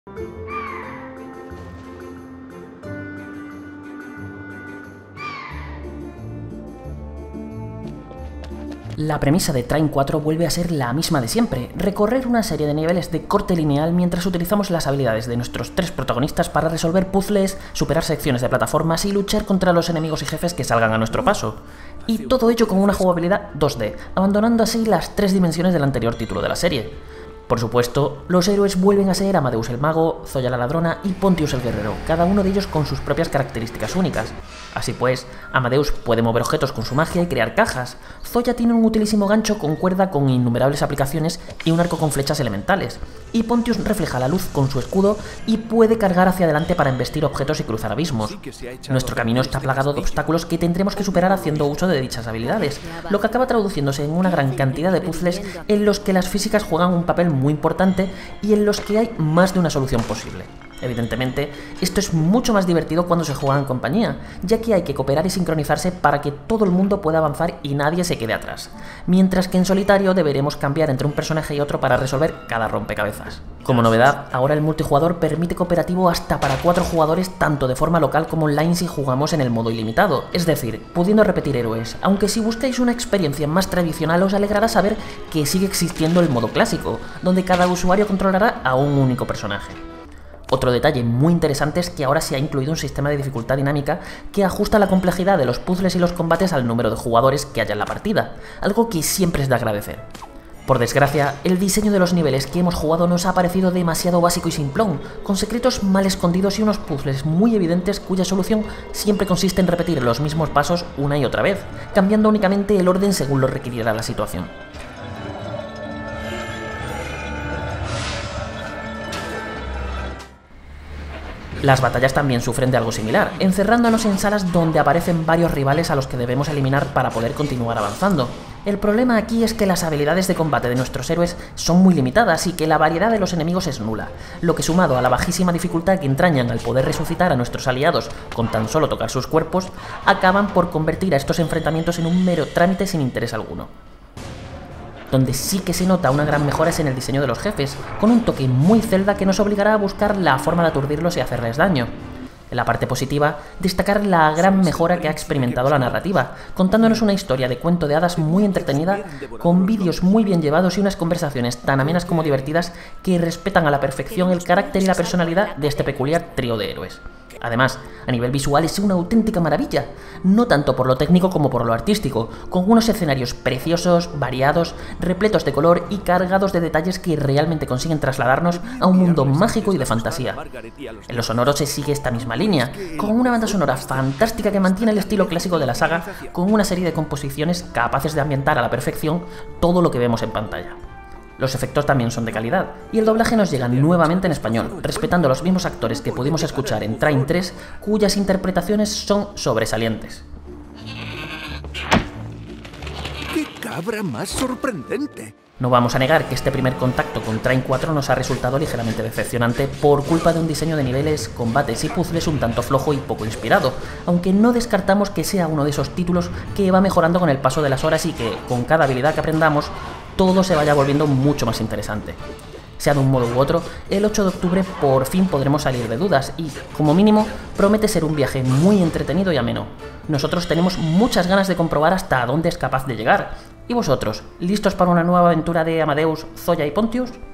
La premisa de Trine 4 vuelve a ser la misma de siempre, recorrer una serie de niveles de corte lineal mientras utilizamos las habilidades de nuestros tres protagonistas para resolver puzzles, superar secciones de plataformas y luchar contra los enemigos y jefes que salgan a nuestro paso. Y todo ello con una jugabilidad 2D, abandonando así las tres dimensiones del anterior título de la serie. Por supuesto, los héroes vuelven a ser Amadeus el mago, Zoya la ladrona y Pontius el guerrero, cada uno de ellos con sus propias características únicas. Así pues, Amadeus puede mover objetos con su magia y crear cajas, Zoya tiene un utilísimo gancho con cuerda con innumerables aplicaciones y un arco con flechas elementales, y Pontius refleja la luz con su escudo y puede cargar hacia adelante para embestir objetos y cruzar abismos. Nuestro camino está plagado de obstáculos que tendremos que superar haciendo uso de dichas habilidades, lo que acaba traduciéndose en una gran cantidad de puzzles en los que las físicas juegan un papel muy importante y en los que hay más de una solución posible. Evidentemente, esto es mucho más divertido cuando se juega en compañía, ya que hay que cooperar y sincronizarse para que todo el mundo pueda avanzar y nadie se quede atrás, mientras que en solitario deberemos cambiar entre un personaje y otro para resolver cada rompecabezas. Como novedad, ahora el multijugador permite cooperativo hasta para 4 jugadores tanto de forma local como online si jugamos en el modo ilimitado, es decir, pudiendo repetir héroes, aunque si buscáis una experiencia más tradicional os alegrará saber que sigue existiendo el modo clásico, donde cada usuario controlará a un único personaje. Otro detalle muy interesante es que ahora se ha incluido un sistema de dificultad dinámica que ajusta la complejidad de los puzzles y los combates al número de jugadores que haya en la partida, algo que siempre es de agradecer. Por desgracia, el diseño de los niveles que hemos jugado nos ha parecido demasiado básico y simplón, con secretos mal escondidos y unos puzzles muy evidentes cuya solución siempre consiste en repetir los mismos pasos una y otra vez, cambiando únicamente el orden según lo requiriera la situación. Las batallas también sufren de algo similar, encerrándonos en salas donde aparecen varios rivales a los que debemos eliminar para poder continuar avanzando. El problema aquí es que las habilidades de combate de nuestros héroes son muy limitadas y que la variedad de los enemigos es nula, lo que sumado a la bajísima dificultad que entrañan al poder resucitar a nuestros aliados con tan solo tocar sus cuerpos, acaban por convertir a estos enfrentamientos en un mero trámite sin interés alguno. Donde sí que se nota una gran mejora es en el diseño de los jefes, con un toque muy Zelda que nos obligará a buscar la forma de aturdirlos y hacerles daño. En la parte positiva, destacar la gran mejora que ha experimentado la narrativa, contándonos una historia de cuento de hadas muy entretenida, con vídeos muy bien llevados y unas conversaciones tan amenas como divertidas que respetan a la perfección el carácter y la personalidad de este peculiar trío de héroes. Además, a nivel visual es una auténtica maravilla, no tanto por lo técnico como por lo artístico, con unos escenarios preciosos, variados, repletos de color y cargados de detalles que realmente consiguen trasladarnos a un mundo mágico y de fantasía. En lo sonoro se sigue esta misma línea, con una banda sonora fantástica que mantiene el estilo clásico de la saga, con una serie de composiciones capaces de ambientar a la perfección todo lo que vemos en pantalla. Los efectos también son de calidad, y el doblaje nos llega nuevamente en español, respetando a los mismos actores que pudimos escuchar en Trine 3, cuyas interpretaciones son sobresalientes. ¡Qué cabra más sorprendente! No vamos a negar que este primer contacto con Trine 4 nos ha resultado ligeramente decepcionante por culpa de un diseño de niveles, combates y puzzles un tanto flojo y poco inspirado, aunque no descartamos que sea uno de esos títulos que va mejorando con el paso de las horas y que, con cada habilidad que aprendamos, todo se vaya volviendo mucho más interesante. Sea de un modo u otro, el 8 de octubre por fin podremos salir de dudas y, como mínimo, promete ser un viaje muy entretenido y ameno. Nosotros tenemos muchas ganas de comprobar hasta dónde es capaz de llegar. ¿Y vosotros, listos para una nueva aventura de Amadeus, Zoya y Pontius?